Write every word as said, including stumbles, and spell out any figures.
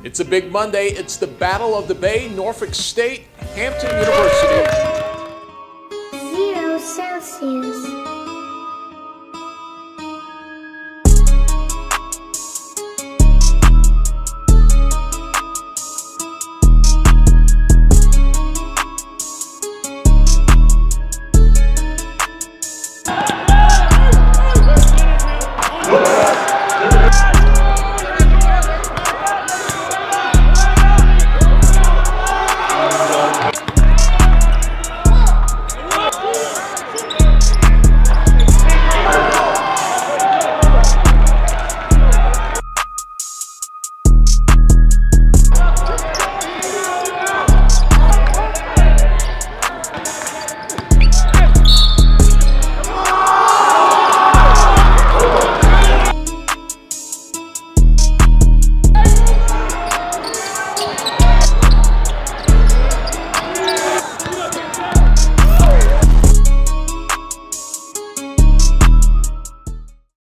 It's a big Monday. It's the Battle of the Bay, Norfolk State, Hampton University. Zero Celsius.